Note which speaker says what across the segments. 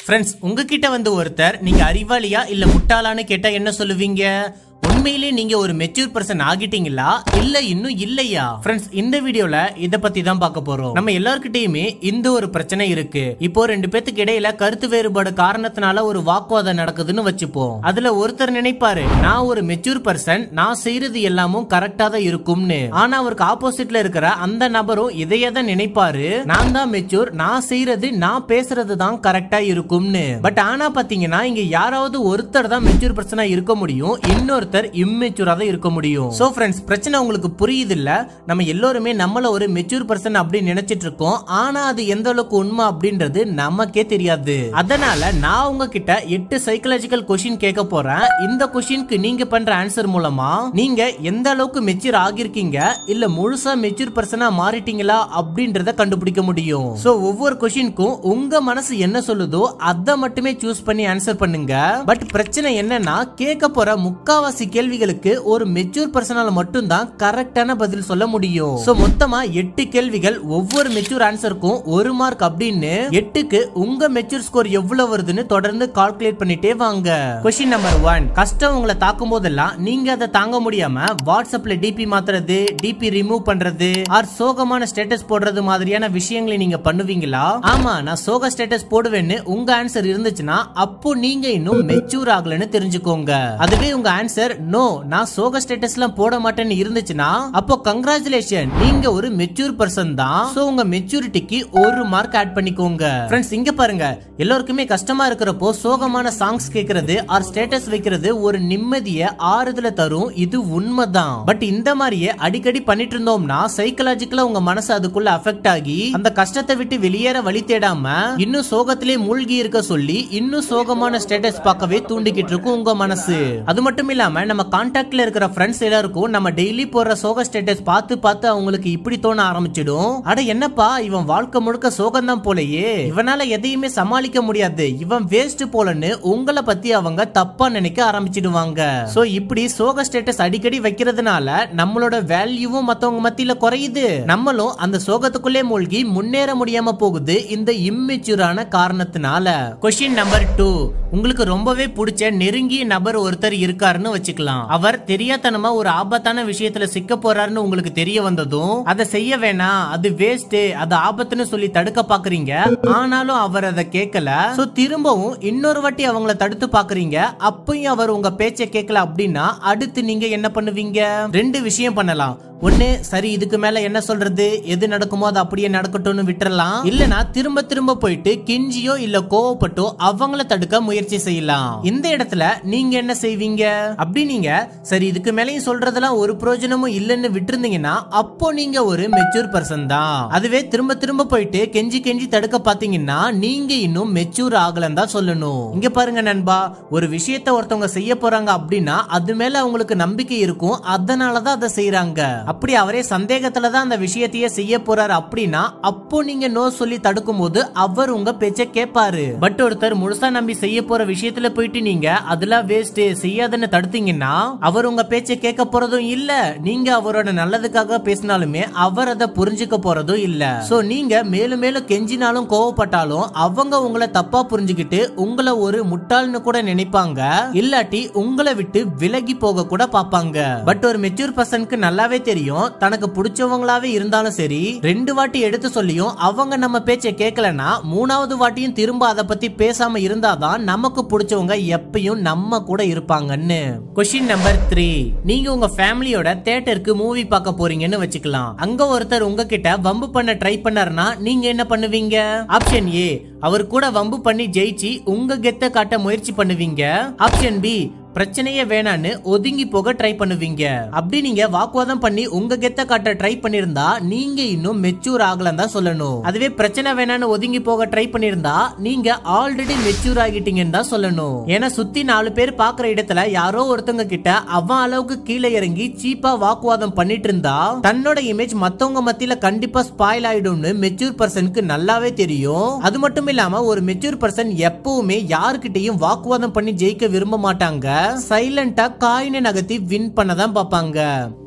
Speaker 1: Friends, உங்ககிட்ட வந்து ஒருத்தர் நீங்க அறிவாளியா இல்ல முட்டாளான்னு கேட்டா என்ன சொல்லுவீங்க? உண்மையிலே நீங்க ஒரு மெச்சூர் பர்சன் ஆகிட்டீங்களா இல்ல இன்னும் இல்லையா? ஃப்ரெண்ட்ஸ், இந்த வீடியோல இத பத்தி தான் பார்க்க போறோம். நம்ம எல்லார்கிட்டயுமே இந்த ஒரு பிரச்சனை இருக்கு. இப்போ ரெண்டு பேத்துக்கு இடையில கருத்து வேறுபாடு காரணத்தினால ஒரு வாக்குவாதம் நடக்குதுன்னு வச்சுப்போம். அதுல ஒருத்தர் நினைப்பாரு, நான் ஒரு மெச்சூர் பர்சன், நான் செய்யறது எல்லாமும் கரெக்டா தான் இருக்கும்னு. ஆனா அவருக்கு ஆப்போசிட்ல இருக்கிற அந்த நபரும் இதையே தான் நினைப்பாரு, நான் தான் மெச்சூர், நான் செய்யறது நான் பேசுறது தான் கரெக்டா இருக்கும்னு. பட் ஆனா பாத்தீங்கன்னா இங்க யாராவது ஒருத்தர் தான் மெச்சூர் பர்சனா இருக்க முடியும், இன்னொருத்தர் இம்மெச்சூரா தான் இருக்க முடியும். சோ ஃப்ரெண்ட்ஸ், பிரச்சனை உங்களுக்கு புரியுது இல்ல? நம்ம எல்லாருமே நம்மள ஒரு மெச்சூர் பர்சன் அப்படி நினைச்சிட்டு இருக்கோம். ஆனா அது எந்த அளவுக்கு உண்மை அப்படின்றது நமக்கே தெரியாது. அதனால நான் உங்ககிட்ட 8 சைக்காலஜிக்கல் கொஸ்டின் கேட்க போறேன். இந்த கொஸ்டினுக்கு நீங்க பண்ற ஆன்சர் மூலமா நீங்க எந்த அளவுக்கு மெச்சூர் ஆகிருக்கீங்க இல்ல முழுசா மெச்சூர் பர்சனா மாறிட்டீங்களா அப்படின்றத கண்டுபிடிக்க முடியும். சோ ஒவ்வொரு கொஸ்டினுக்கும் உங்க மனசு என்ன சொல்லுதோ அதை மட்டுமே சூஸ் பண்ணி ஆன்சர் பண்ணுங்க. பட் பிரச்சனை என்னன்னா, கேட்க போற முக்காவாசி கேள்விகளுக்கு ஒரு மெச்சூர் பர்சனால மட்டும் தான் கரெக்டான பதில் சொல்ல முடியும். சோ மொத்தமா 8 கேள்விகள், ஒவ்வொரு மெச்சூர் ஆன்சருக்கும் 1 மார்க் அப்படின்னு 8க்கு உங்க மெச்சூர் ஸ்கோர் எவ்வளவு வருதுன்னு தொடர்ந்து கால்குலேட் பண்ணிட்டே வாங்க. क्वेश्चन நம்பர் 1, கஷ்டம் உங்களை தாக்கும் போதெல்லாம் நீங்க அதை தாங்க முடியாம வாட்ஸ்அப்ல டிபி மாத்துறது, டிபி ரிமூவ் பண்றது, ஆர் சோகமான ஸ்டேட்டஸ் போடுறது மாதிரியான விஷயங்களை நீங்க பண்ணுவீங்களா? ஆமா, நான் சோக ஸ்டேட்டஸ் போடுவேன்னு உங்க ஆன்சர் இருந்துச்சுன்னா அப்போ நீங்க இன்னும் மெச்சூர் ஆகலன்னு தெரிஞ்சுக்கோங்க. அதுவே உங்க ஆன்சர் நோ, நான் சோக ஸ்டேட்டஸ்லாம் போட மாட்டேன்னு இருந்துச்சுன்னா அப்போ கங்க்ராச்சுலேஷன், நீங்க ஒரு மெச்சூர் பர்சன் தான். சோ உங்க மெச்சூரிட்டிக்கு 1 மார்க் ஆட் பண்ணிக்கோங்க. ஃப்ரெண்ட்ஸ், இங்க பாருங்க, எல்லாருக்குமே கஷ்டமா இருக்கிறப்போ சோகமான சாங்ஸ் கேக்குறது ஆர் ஸ்டேட்டஸ் வைக்கிறது ஒரு நிம்மதிய ஆறுதல தரும். இது உண்மைதான். பட் இந்த மாதிரியே அடிக்கடி பண்ணிட்டு இருந்தோம்னா சைக்காலஜிக்கலா உங்க மனசு அதுக்குள்ள அஃபெக்ட் ஆகி அந்த கஷ்டத்தை விட்டு வெளியேற வழி தேடாம இன்னும் சோகத்திலே மூழ்கி இருக்க சொல்லி இன்னும் சோகமான ஸ்டேட்டஸ் பார்க்கவே தூண்டிக்கிட்டு இருக்கும் உங்க மனசு. அது மட்டும் இல்லாம நம்ம கான்டாக்ட்ல இருக்கிற ஃப்ரெண்ட்ஸ் எல்லாருக்கும் நம்ம டெய்லி போற சோக ஸ்டேட்டஸ் பார்த்து பார்த்து அவங்களுக்கு இப்படி தோண ஆரம்பிச்சிடும், அட என்னப்பா இவன் வாழ்க்கை முழுக்க சோகம் தான் போலயே, இவனால எதையுமே சமாளிக்க முடியாது, இவன் வேஸ்ட் போலன்னு உங்களை பத்தி அவங்க தப்பா நினைக்க ஆரம்பிச்சிடுவாங்க. சோ இப்படி சோக ஸ்டேட்டஸ் அடிக்கடி வைக்கிறதுனால நம்மளோட வேல்யூவும் மத்தவங்க மத்தியில குறையுது, நம்மளும் அந்த சோகத்துக்குள்ளே மூழ்கி முன்னேற முடியாம போகுது இந்த இம்மெச்சூரான காரணத்தினால. क्वेश्चन நம்பர் 2, உங்களுக்கு ரொம்பவே பிடிச்ச நெருங்கிய நபர் ஒருத்தர் இருக்காருன்னு வச்சுக்கலாம். அவர் தெரியாதனமா ஒரு ஆபத்தான விஷயத்துல சிக்க போறாருன்னு உங்களுக்கு தெரிய வந்ததும் அதை செய்ய வேணாம், அது வேஸ்ட், அது ஆபத்துன்னு சொல்லி தடுக்க பாக்குறீங்க. ஆனாலும் அவர் அதை கேட்கல. சோ திரும்பவும் இன்னொரு வாட்டி அவங்கள தடுத்து பாக்குறீங்க. அப்பயும் அவர் உங்க பேச்சை கேட்கல அப்படின்னா அடுத்து நீங்க என்ன பண்ணுவீங்க? 2 விஷயம் பண்ணலாம். ஒண்ணு, சரி இதுக்கு மேல என்ன சொல்றது, எது நடக்குமோ அது அப்படியே நடக்கட்டும்னு விட்டுறலாம். இல்லனா திரும்ப திரும்ப போயிட்டு கெஞ்சியோ இல்ல கோவப்பட்டோ அவங்கள தடுக்க முயற்சி செய்யலாம். இந்த இடத்துல நீங்க என்ன செய்வீங்க? அப்படி நீங்க சரி இதுக்கு மேலயும் சொல்றதெல்லாம் ஒரு பிரயோஜனமும் இல்லன்னு விட்டுருந்தீங்கன்னா அப்போ நீங்க ஒரு மெச்சூர் பர்சன் தான். அதுவே திரும்ப திரும்ப போயிட்டு கெஞ்சி கெஞ்சி தடுக்க பாத்தீங்கன்னா நீங்க இன்னும் மெச்சூர் ஆகலன்னு தான் சொல்லணும். இங்க பாருங்க நண்பா, ஒரு விஷயத்தை ஒருத்தவங்க செய்ய போறாங்க அப்படின்னா அது மேல அவங்களுக்கு நம்பிக்கை இருக்கும், அதனாலதான் அதை செய்யறாங்க. அப்படி அவரே சந்தேகத்துல தான் அந்த விஷயத்தையே செய்ய போறாரு அப்படின்னா அப்போ நீங்க நோ சொல்லி தடுக்கும் போது அவர் உங்க பேச்சை கேட்பாரு. பட் ஒருத்தர் முழுசா நம்பி செய்ய போற விஷயத்துல போயிட்டு நீங்க அதெல்லாம் வேஸ்ட் செய்யாதுன்னு தடுத்தீங்கன்னா அவர் உங்க பேச்சை கேட்க போறதும் இல்ல, நீங்க அவரோட நல்லதுக்காக பேசினாலுமே அவர் அதை புரிஞ்சுக்க போறதும் இல்ல. சோ நீங்க மேலும் மேலும் கெஞ்சினாலும் கோவப்பட்டாலும் அவங்க உங்களை தப்பா புரிஞ்சுக்கிட்டு உங்களை ஒரு முட்டாள்னு கூட நினைப்பாங்க, இல்லாட்டி உங்களை விட்டு விலகி போக கூட பாப்பாங்க. பட் ஒரு மெச்சூர் பர்சனுக்கு நல்லாவே தெரியும், தனக்கு பிடிச்சவங்களாவே இருந்தாலும் சரி 2 வாட்டி எடுத்து சொல்லியும் அவங்க நம்ம பேச்சை கேட்கலனா 3வது வாட்டியும் திரும்ப அதை பத்தி பேசாம இருந்தாதான் நமக்கு பிடிச்சவங்க எப்பயும் நம்ம கூட இருப்பாங்கன்னு. क्वेश्चन நம்பர் 3, நீங்க உங்க ஃபேமிலியோட தியேட்டருக்கு மூவி பார்க்க போறீங்கன்னு வச்சுக்கலாம். அங்க ஒருத்தர் உங்ககிட்ட வம்பு பண்ண ட்ரை பண்ணாருன்னா நீங்க என்ன பண்ணுவீங்க? ஆப்ஷன் ஏ, அவர் கூட வம்பு பண்ணி ஜெயிச்சு உங்க கெத்த காட்ட முயற்சி பண்ணுவீங்க. ஆப்ஷன் பி, பிரச்சனையே வேணான்னு ஒதுங்கி போக ட்ரை பண்ணுவீங்க. அப்படி நீங்க வாக்குவாதம் பண்ணி உங்க கெத்த காட்ட ட்ரை பண்ணிருந்தா நீங்க இன்னும் மெச்சூர் ஆகலன்னு தான் சொல்லணும். அதுவே பிரச்சனை வேணான்னு ஒதுங்கி போக ட்ரை பண்ணிருந்தா நீங்க ஆல்ரெடி மெச்சூர் ஆகிட்டீங்கன்னு தான் சொல்லணும். ஏன்னா சுத்தி 4 பேர் பாக்குற இடத்துல யாரோ ஒருத்தவங்க கிட்ட அவன் அளவுக்கு கீழே இறங்கி சீப்பா வாக்குவாதம் பண்ணிட்டு இருந்தா தன்னோட இமேஜ் மத்தவங்க மத்தியில கண்டிப்பா ஸ்பாயில் ஆயிடும்னு மெச்சூர் பர்சனுக்கு நல்லாவே தெரியும். அது மட்டும் இல்லாம ஒரு மெச்சூர் பர்சன் எப்பவுமே யாருக்கிட்டையும் வாக்குவாதம் பண்ணி ஜெயிக்க விரும்ப மாட்டாங்க, சைலண்டா காயினை நகர்த்தி வின் பண்ணதான் பாப்பாங்க.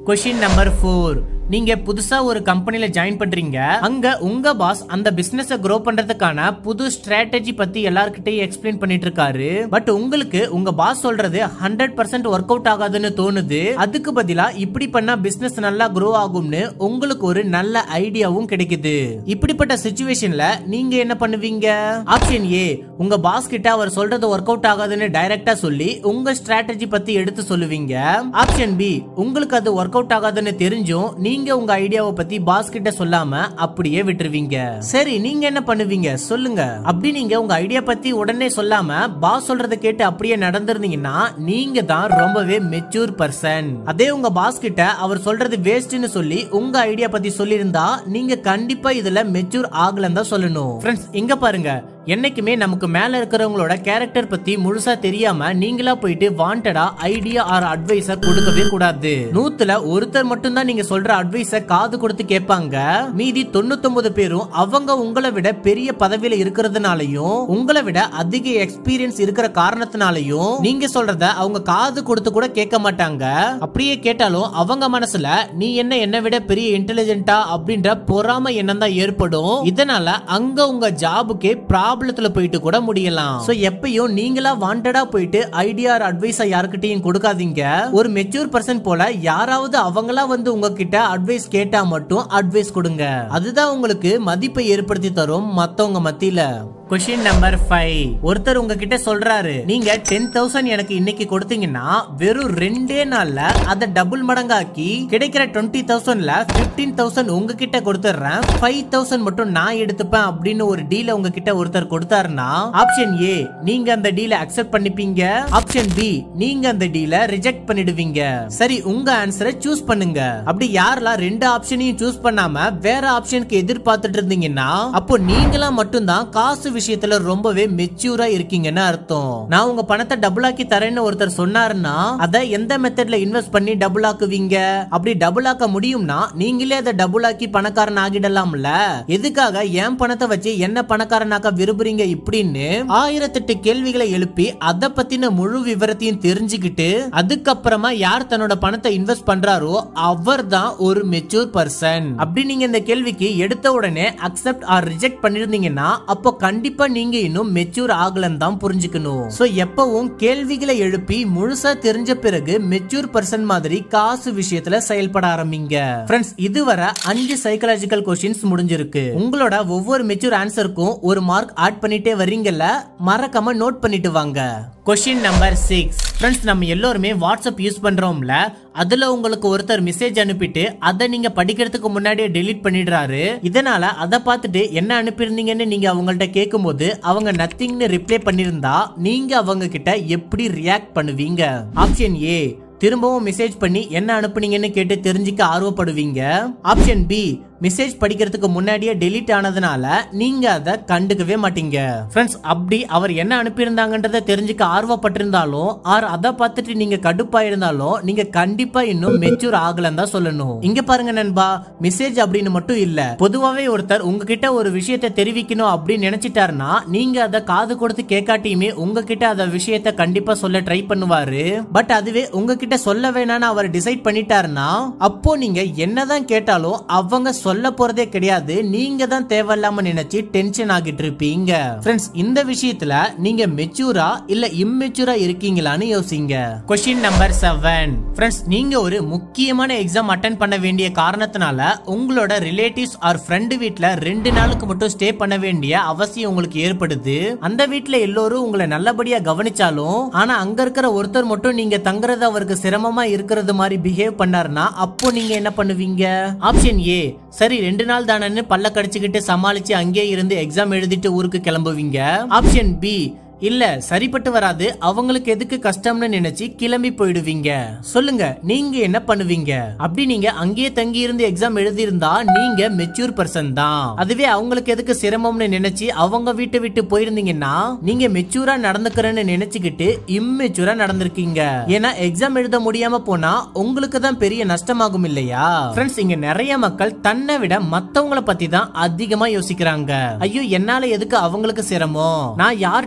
Speaker 1: Question number 4. நீங்க புதுசா ஒரு கம்பெனில ஜாயின் பண்றீங்க. அங்க உங்க பாஸ் அந்த பிசினஸ் grow பண்றதுக்கான புது ஸ்ட்ராட்டஜி பத்தி எல்லார்கிட்டயும் எக்ஸ்பிளைன் பண்ணிட்டு இருக்காரு. பட் உங்களுக்கு உங்க பாஸ் சொல்றது 100% ஒர்க் அவுட் ஆகாதுன்னு தோணுது. அதுக்கு பதிலா இப்படி பண்ணா பிசினஸ் நல்லா grow ஆகும்னு உங்களுக்கு ஒரு நல்ல ஐடியாவும் கிடைக்குது. இப்படிப்பட்ட சிச்சுவேஷன்ல நீங்க என்ன பண்ணுவீங்க? ஆப்ஷன் ஏ, உங்க பாஸ் கிட்ட அவர் சொல்றது ஒர்க் அவுட் ஆகாதுன்னு டைரக்டா சொல்லி உங்க ஸ்ட்ராட்டஜி பத்தி எடுத்து சொல்லுவீங்க. ஆப்ஷன் பி, உங்களுக்கு அது ஒர்க் அவுட் ஆகாதுன்னு தெரிஞ்சும் நீங்க உங்க ஐடியாவை பத்தி பாஸ் கிட்ட சொல்லாம அப்படியே விட்டுருவீங்க. சரி, நீங்க என்ன பண்ணுவீங்க சொல்லுங்க. அப்படி நீங்க உங்க ஐடியா பத்தி உடனே சொல்லாம பாஸ் சொல்றத கேட்டு அப்படியே நடந்துருந்தீங்கன்னா நீங்க தான் ரொம்பவே மெச்சூர் பர்சன். அதே உங்க பாஸ் கிட்ட அவர் சொல்றது வேஸ்ட்னு சொல்லி உங்க ஐடியா பத்தி சொல்லியிருந்தா நீங்க கண்டிப்பா இதுல மெச்சூர் ஆகலன்னு தான் சொல்லணும். ஃப்ரெண்ட்ஸ், இங்க பாருங்க, என்னைக்குமே நமக்கு மேல இருக்கிறவங்களோட கேரக்டர் பத்தி முழுசா தெரியாம நீங்களா போயிட்டு வாண்டடா ஐடியா ஆர் அட்வைஸ கொடுக்கவே கூடாது. 100ல ஒருத்தர் மட்டும் தான் நீங்க சொல்ற அட்வைஸ காது கொடுத்து கேட்பாங்க. மீதி 99 பேரும் அவங்க உங்களை விட பெரிய பதவியில இருக்கிறதுனாலயும் உங்களை விட அதிக எக்ஸ்பீரியன்ஸ் இருக்கிற காரணத்தினாலயும் நீங்க சொல்றத அவங்க காது கொடுத்து கூட கேட்க மாட்டாங்க. அப்படியே கேட்டாலும் அவங்க மனசுல நீ என்ன விட பெரிய இன்டெலிஜென்ட்டா அப்படின்ற பொறாமை எண்ணம் தான் ஏற்படும். இதனால அங்க உங்க ஜாபுக்கே ப்ராப்ளத்துல போயிட்டு கூட முடியலாம். சோ எப்பயும் நீங்களா வாண்டடா போயிட்டு ஐடியா அட்வைஸ யார்கிட்டயும் கொடுக்காதீங்க. ஒரு மெச்சூர் பர்சன் போல யாராவது அவங்களா வந்து உங்ககிட்ட அட்வைஸ் கேட்டா மட்டும் அட்வைஸ் கொடுங்க. அதுதான் உங்களுக்கு மதிப்பை ஏற்படுத்தி தரும் மத்தவங்க மத்தியில. Question number 5. ஒருத்தர் உங்ககிட்ட சொல்றாரு, நீங்க 10,000 எனக்கு இன்னைக்கு கொடுத்தீங்கன்னா வெறும் 2 நாள்ல அதை டபுள் மடங்காக்கி கிடைக்கிற 20,000ல 15,000 உங்ககிட்ட கொடுத்துறேன், 5,000 மட்டும் நான் எடுத்துப்பேன் அப்படின்னு ஒரு டீல உங்ககிட்ட ஒருத்தர் கொடுத்தாருன்னா ஆப்ஷன் ஏ, நீங்க அந்த டீலை அக்செப்ட் பண்ணிப்பீங்க. ஆப்ஷன் பி, நீங்க அந்த டீலை ரிஜெக்ட் பண்ணிடுவீங்க. சரி, உங்க ஆன்சரை சூஸ் பண்ணுங்க. அப்படி யாரெல்லாம் 2 ஆப்ஷனையும் சூஸ் பண்ணாம வேற ஆப்ஷனுக்கு எதிர்பார்த்துட்டு இருந்தீங்கன்னா அப்போ நீங்களா மட்டும்தான் காசு விஷயத்துல ரொம்பவே மெச்சூரா இருக்கீங்கன்னு அர்த்தம். நான் உங்க பணத்தை டபுள் ஆக்கி தரேன்னு ஒருத்தர் சொன்னாருன்னா அதை எந்த மெத்தட்ல இன்வெஸ்ட் பண்ணி டபுள் ஆக்குவீங்க? அப்படி டபுள் ஆக்க முடியும்னா நீங்களே அதை டபுள் ஆக்கி பணக்காரன் ஆகிடலாம்ல. எதுக்காக என் பணத்தை வச்சு என்ன பணக்காரனாக்க விரும்புறீங்க இப்படின்னு 1008 கேள்விகளை எழுப்பி அதை பத்தின முழு விவரத்தையும் தெரிஞ்சுக்கிட்டு அதுக்கப்புறமா யார் தன்னோட பணத்தை இன்வெஸ்ட் பண்றாரோ அவர் தான் ஒரு மெச்சூர் பர்சன். அப்படி நீங்க இந்த கேள்விக்கு எடுத்த உடனே அக்செப்ட் ஆர் ரிஜெக்ட் பண்ணிருந்தீங்கன்னா அப்போ கண்டிப்பா நீங்க இன்னும் மெச்சூர் ஆகலன்னு தான் புரிஞ்சுக்கணும். சோ எப்பவும் கேள்விகளை எழுப்பி முழுசா தெரிஞ்ச பிறகு மெச்சூர் பர்சன் மாதிரி காசு விஷயத்துல செயல்பட ஆரம்பிங்க. ஃப்ரெண்ட்ஸ், இதுவரை 5 சைக்காலஜிக்கல் क्वेश्चंस முடிஞ்சிருக்கு. உங்களோட ஒவ்வொரு மெச்சூர் ஆன்சருக்கும் ஒரு மார்க் ஆட் பண்ணிட்டே வரீங்கல்ல, மறக்காம நோட் பண்ணிட்டு வாங்க. Question number 6. ஃப்ரெண்ட்ஸ், நம்ம எல்லாருமே வாட்ஸ்அப் யூஸ் பண்றோம்ல, அதுல உங்களுக்கு ஒருத்தர் மெசேஜ் அனுப்பிட்டு அதை நீங்க படிக்கிறதுக்கு முன்னாடியே டெலீட் பண்ணிடுறாரு. இதனால அதை பார்த்துட்டு என்ன அனுப்பியிருந்தீங்கன்னு நீங்க அவங்கள்ட்ட கேட்கும்போது அவங்க நத்திங்னு ரிப்ளை பண்ணிருந்தா நீங்க அவங்க கிட்ட எப்படி ரியாக்ட் பண்ணுவீங்க? ஆப்ஷன் ஏ, திரும்பவும் மெசேஜ் பண்ணி என்ன அனுப்புனீங்கன்னு கேட்டு தெரிஞ்சுக்க ஆர்வப்படுவீங்க. ஆப்ஷன் பி, மெசேஜ் படிக்கிறதுக்கு முன்னாடியே டெலீட் ஆனதுனால நீங்க அதை கண்டுக்கவே மாட்டீங்க. ஃப்ரெண்ட்ஸ், அப்படி அவர் என்ன அனுப்பியிருந்தாங்கன்றத தெரிஞ்சுக்க ஆர்வப்பட்டிருந்தாலும் ஆர் அதை பார்த்துட்டு நீங்க கடுப்பா இருந்தாலும் நீங்க கண்டிப்பா இன்னும் மெச்சூர் ஆகலன்னு தான் சொல்லணும். இங்க பாருங்க நண்பா, மெசேஜ் அப்படின்னு மட்டும் இல்ல, பொதுவாவே ஒருத்தர் உங்ககிட்ட ஒரு விஷயத்தை தெரிவிக்கணும் அப்படின்னு நினைச்சிட்டாருன்னா நீங்க அதை காது கொடுத்து கேட்காட்டியுமே உங்ககிட்ட அந்த விஷயத்தை கண்டிப்பா சொல்ல ட்ரை பண்ணுவாரு. பட் அதுவே உங்ககிட்ட சொல்ல வேணான்னு அவர் டிசைட் பண்ணிட்டாருன்னா அப்போ நீங்க என்னதான் கேட்டாலும் அவங்க சொல்ல போறதே கிடையாது. நீங்க தான் தேவையில்லாம நினைச்சு டென்ஷன் ஆகிட்டு இருப்பீங்க. ஃப்ரெண்ட்ஸ், இந்த விஷயத்துல நீங்க மெச்சூரா இல்ல இம்மெச்சூரா இருக்கீங்களான்னு யோசிங்க. Question number 7. ஃப்ரெண்ட்ஸ், நீங்க ஒரு முக்கியமான எக்ஸாம் அட்டெண்ட் பண்ண வேண்டிய காரணத்தினால உங்களோட ரிலேட்டிவ்ஸ் ஆர் ஃப்ரெண்ட் வீட்ல 2 நாளுக்கு மட்டும் ஸ்டே பண்ண வேண்டிய அவசியம் உங்களுக்கு ஏற்படுது. அந்த வீட்ல எல்லோரும் உங்களை நல்லபடியா கவனிச்சாலும் ஆனா அங்க இருக்கிற ஒருத்தர் மட்டும் நீங்க தங்குறது அவருக்கு சிரமமா இருக்கிறது மாதிரி பிஹேவ் பண்ணாருன்னா அப்போ நீங்க என்ன பண்ணுவீங்க? ஆப்ஷன் ஏ, சரி 2 நாள் தானே பல்ல கடிச்சுக்கிட்டு சமாளிச்சு அங்கே இருந்து எக்ஸாம் எழுதிட்டு ஊருக்கு கிளம்புவீங்க. ஆப்ஷன் பி, இல்ல சரிப்பட்டு வராது, அவங்களுக்கு எதுக்கு கஷ்டம்னு நினைச்சு கிளம்பி போயிடுவீங்க. சொல்லுங்க, நீங்க என்ன பண்ணுவீங்க? அப்படி நீங்க அங்கேயே தங்கி இருந்து எக்ஸாம் எழுதி இருந்தா நீங்க மெச்சூர் பர்சன் தான். அதுவே அவங்களுக்கு எதுக்கு சிரமம்னு நினைச்சு அவங்க வீட்டை விட்டு போயிருந்தீங்கன்னா நீங்க மெச்சூரா நடந்துக்கிறேன்னு நினைச்சுக்கிட்டு இம்மெச்சூரா நடந்திருக்கீங்க. ஏன்னா எக்ஸாம் எழுத முடியாம போனா உங்களுக்கு தான் பெரிய நஷ்டமாகும் இல்லையா? ஃப்ரெண்ட்ஸ், இங்க நிறைய மக்கள் தன்னை விட மத்தவங்களை பத்தி தான் அதிகமா யோசிக்கிறாங்க. ஐயோ, என்னால எதுக்கு அவங்களுக்கு சிரமம், நான் யார்கிட்டையும்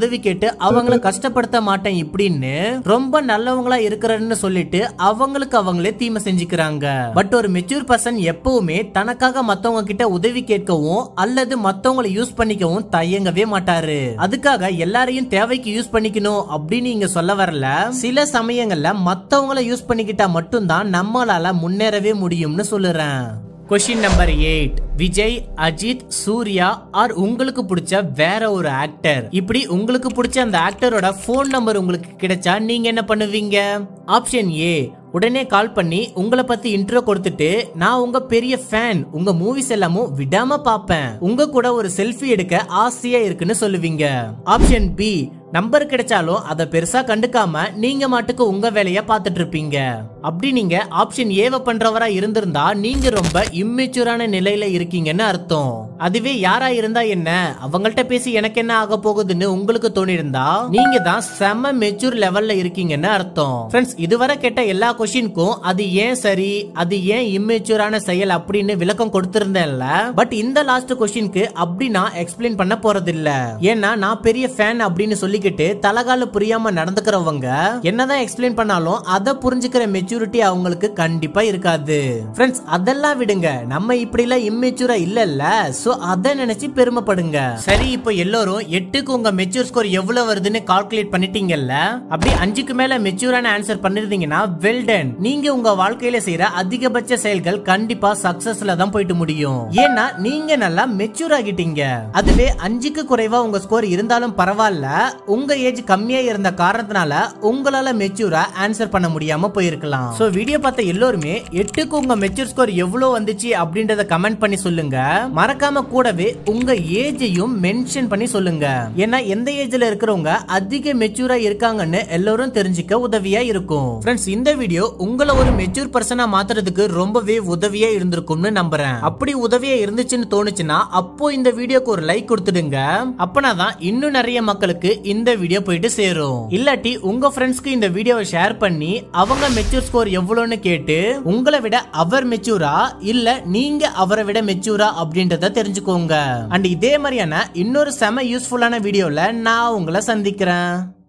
Speaker 1: உதவி கேட்டு அவங்கள கஷ்டப்படுத்த மாட்டேன் இப்படின்னு ரொம்ப நல்லவங்களா இருக்கிறன்னு சொல்லிட்டு அவங்களுக்கு அவங்களே தீமை செஞ்சுக்கிறாங்க. பட் ஒரு மெச்சூர் பர்சன் எப்பவுமே தனக்காக மத்தவங்க கிட்ட உதவி கேட்கவும் அல்லது மத்தவங்களை யூஸ் பண்ணிக்கவும் தயங்கவே மாட்டாரு. அதுக்காக எல்லாரையும் தேவைக்கு யூஸ் பண்ணிக்கணும் அப்படின்னு நீங்க சொல்ல வரல. சில சமயங்கள்ல மத்தவங்களை யூஸ் பண்ணிக்கிட்டா மட்டும்தான் நம்மளால முன்னேறவே முடியும்னு சொல்லுறேன். Question number 8. Vijay, Ajith, Suriya or உங்களுக்கு பிடிச்ச வேற ஒரு ஆக்டர். இப்படி உங்களுக்கு பிடிச்ச அந்த ஆக்டரோட போன் நம்பர் உங்களுக்கு கிடைச்சா நீங்க என்ன பண்ணுவீங்க? ஆப்ஷன் ஏ, உடனே கால் பண்ணி உங்களை பத்தி இன்ட்ரோ கொடுத்துட்டு நான் உங்க பெரிய ஃபேன், உங்க மூவிஸ் எல்லாமும் விடாம பாப்பேன், உங்க கூட ஒரு செல்ஃபி எடுக்க ஆசையா இருக்குன்னு சொல்லுவீங்க. ஆப்ஷன் பி, நம்பர் கிடைச்சாலும் அத பெருசா கண்டுக்காம நீங்க மாட்டுக்கு உங்க வேலைய பாத்துட்டு இருப்பீங்க. அப்படி நீங்க ஆப்ஷன் ஏவ பண்றவரா இருந்திருந்தா நீங்க ரொம்ப இம்மெச்சூரான நிலையில இருக்கீங்கன்னு அர்த்தம். அதுவே யாரா இருந்தா என்ன, அவங்கள்ட்ட பேசி எனக்கு என்ன ஆக போகுதுன்னு உங்களுக்கு தோணிருந்தா நீங்க தான் செம மெச்சூர் லெவல்ல இருக்கீங்கன்னு அர்த்தம். ஃப்ரெண்ட்ஸ், இதுவரை கேட்ட எல்லா கொஸ்டினுக்கும் அது ஏன் சரி, அது ஏன் இம்மெச்சூரான செயல் அப்படின்னு விளக்கம் கொடுத்திருந்தேன்ல. பட் இந்த லாஸ்ட் கொஸ்டினுக்கு அப்படி நான் எக்ஸ்பிளைன் பண்ண போறதில்ல. ஏன்னா நான் பெரிய ஃபேன் அப்படின்னு சொல்லி தலகால புரியாம நடந்துக்கிறவங்க என்னதான் எக்ஸ்பிளைன் பண்ணாலும் அதை புரிஞ்சுக்கிற மெச்சூரிட்டி அவங்களுக்கு கண்டிப்பா இருக்காது. ஃப்ரெண்ட்ஸ், அதெல்லாம் விடுங்க, நம்ம இப்படி எல்லாம் இம்மெச்சூரா இல்லல்ல, சோ அத நினைச்சு பெருமைப்படுங்க. சரி, இப்போ எல்லாரும் 8க்கு உங்க மெச்சூர் ஸ்கோர் எவ்வளவு வருதுன்னு கால்குலேட் பண்ணிட்டீங்கல்ல. அப்படி 5க்கு மேல மெச்சூரான ஆன்சர் பண்ணிருந்தீங்கன்னா வெல் டன். நீங்க உங்க வாழ்க்கையில செய்யற அதிகபட்ச செயல்கள் கண்டிப்பா சக்சஸ்ல தான் போயிட்டு முடியும். ஏன்னா நீங்க நல்லா மெச்சூர் ஆகிட்டீங்க. அதுவே 5க்கு குறைவா உங்க ஸ்கோர் இருந்தாலும் பரவாயில்ல, உங்க ஏஜ் கம்மியா இருந்த காரணத்தினால உங்களால மெச்சூரா ஆன்சர் பண்ண முடியாம போயிருக்கலாம். சோ வீடியோ பார்த்த எல்லாருமே 8க்கு உங்க மெச்சூர் ஸ்கோர் எவ்வளவு வந்துச்சு அப்படின்றத கமெண்ட் பண்ணி சொல்லுங்க. மறக்காம கூடவே உங்க ஏஜையும் மென்ஷன் பண்ணி சொல்லுங்க. ஏன்னா எந்த ஏஜ்ல இருக்கிறவங்க அதிக மெச்சூரா இருக்காங்கன்னு எல்லாரும் தெரிஞ்சுக்க உதவியா இருக்கும். ஃப்ரெண்ட்ஸ், இந்த வீடியோ உங்களை ஒரு மெச்சூர் பர்சனா மாத்துறதுக்கு ரொம்பவே உதவியா இருந்திருக்கும்னு நம்புறேன். அப்படி உதவியா இருந்துச்சுன்னு தோணுச்சுன்னா அப்போ இந்த வீடியோக்கு ஒரு லைக் கொடுத்துடுங்க. அப்பனாதான் இன்னும் நிறைய மக்களுக்கு இந்த வீடியோ போயிட்டு சேரும். இல்லாட்டி உங்க ஃப்ரெண்ட்ஸ்க்கு இந்த வீடியோவை ஷேர் பண்ணி அவங்க மெச்சூர் ஸ்கோர் எவ்வளவுன்னு கேட்டு உங்களை விட அவர் மெச்சூரா இல்ல நீங்க அவரை விட மெச்சூரா அப்படின்றத தெரிஞ்சுக்கோங்க. அண்ட் இதே மாதிரியான இன்னொரு செம யூஸ்ஃபுல்லான வீடியோல நான் உங்களை சந்திக்கிறேன்.